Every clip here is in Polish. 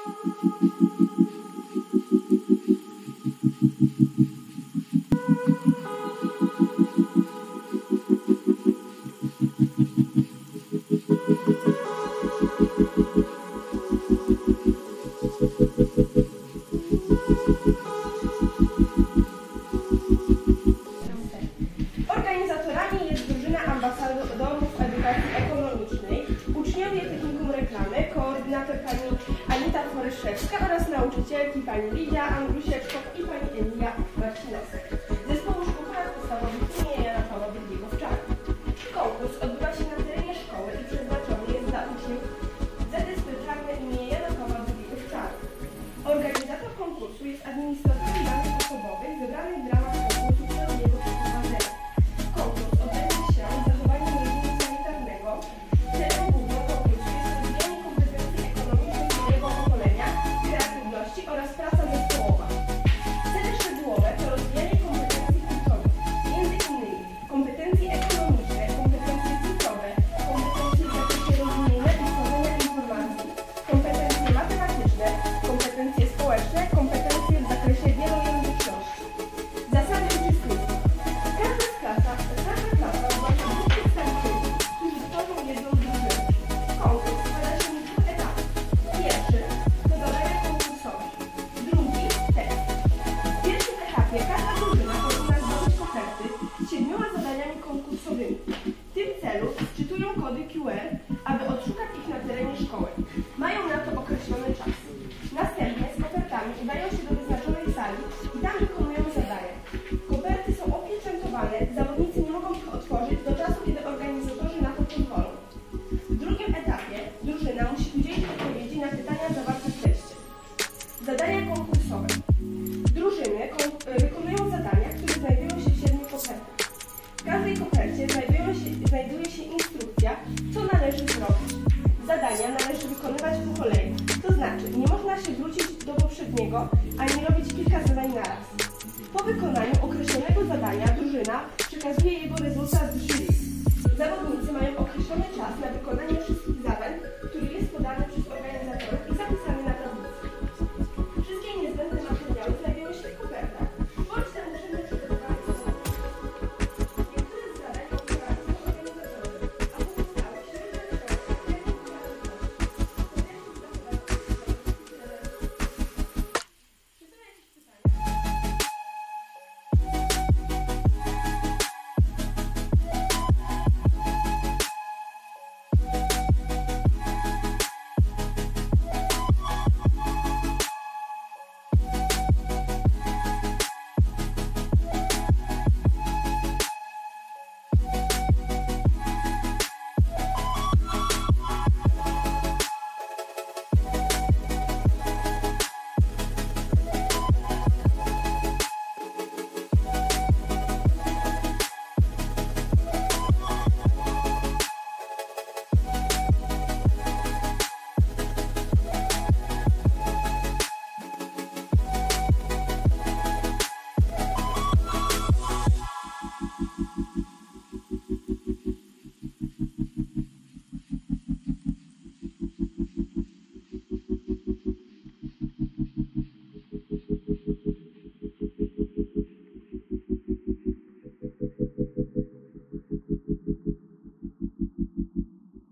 Organizatorami jest drużyna ambasadorów edukacji ekonomicznej, uczniowie technikum reklamy, koordynator pani Anita Foryszewska oraz nauczycielki pani Lidia Andrusieczkow i pani Emilia Marcinowska. Zespołu szkół podstawowych imienia Jana Pawła II w Czarnych. Konkurs odbywa się na terenie szkoły i przeznaczony jest dla uczniów ZSP Czarne imienia Jana Pawła II w Czarnych. Organizator konkursu jest administratorem danych osobowych wybranych w ramach konkursu przez jego przeprowadzenia. Konkurs odbędzie się z zachowaniem reżimu sanitarnego. Celem głównym konkursu jest rozwijanie kompetencji ekonomicznych młodego pokolenia, kreatywności oraz praca zespołowa. Cele szczegółowe to rozwijanie kompetencji kluczowych, między innymi kompetencje ekonomiczne, kompetencje cyfrowe, kompetencje w zakresie rozumienia i tworzenia informacji, kompetencje matematyczne, kompetencje społeczne, kompetencje w zakresie wielojęzyczności. Zasady uczestnictwa. Każda klasa zgłasza dwóch przedstawicieli, którzy tworzą jedną drużynę. Konkurs składa się z dwóch etapów. Pierwszy to zadania konkursowe. Drugi test. W pierwszym etapie każda drużyna powinna zdobyć koperty z 7 zadaniami konkursowymi. W tym celu wczytują kody QR, aby odszukać ich na terenie szkoły. Mają na to określony czas. Następnie z kopertami udają się do wyznaczonej sali i tam wykonują zadania. Koperty są opieczętowane, zawodnicy nie mogą ich otworzyć do czasu, kiedy organizatorzy na to pozwolą. W drugim etapie drużyna musi udzielić odpowiedzi na pytania zawarte w teście. Zadania konkursowe. Drużyny wykonują zadania, które znajdują się w 7 kopertach. W każdej kopercie znajduje się instrukcja, co należy zrobić. Zadania należy wykonywać po kolei, to znaczy nie można się wrócić do poprzedniego, ani robić kilka zadań naraz. Po wykonaniu określonego zadania drużyna przekazuje jego rezultat w jury. Zawodnicy mają określony czas na wykonanie wszystkich zadań, który jest podany przez organizatorów i zapisany na tablicy. Wszystkie niezbędne materiały znajdują się w kopertach, bądź te uczynne przygotowane są. Niektóre z zadań odbywają są organizatorzy, a pozostałe średnio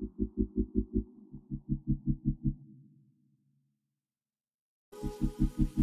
Thank you.